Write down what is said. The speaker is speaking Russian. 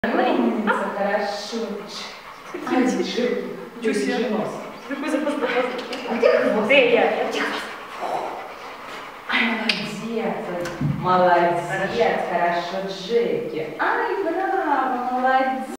Умница, хорошо. Ай, Джеки, держи нос. А где хвост? Где я? Ай, молодец, молодец, хорошо, Джеки. Ай, браво, молодец.